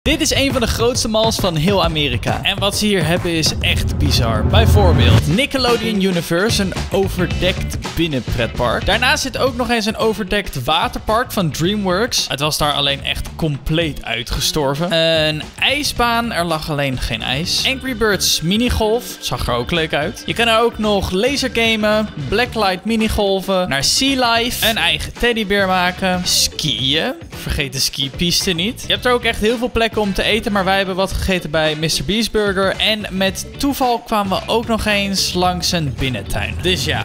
Dit is een van de grootste malls van heel Amerika. En wat ze hier hebben is echt bizar. Bijvoorbeeld Nickelodeon Universe, een overdekt binnenpretpark. Daarnaast zit ook nog eens een overdekt waterpark van DreamWorks. Het was daar alleen echt compleet uitgestorven. Een ijsbaan, er lag alleen geen ijs. Angry Birds minigolf, zag er ook leuk uit. Je kan er ook nog lasergamen, blacklight minigolven, naar Sea Life, een eigen teddybeer maken, skiën. Vergeet de skipiste niet. Je hebt er ook echt heel veel plekken om te eten, maar wij hebben wat gegeten bij Mr. Beast Burger. En met toeval kwamen we ook nog eens langs een binnentuin. Dus ja,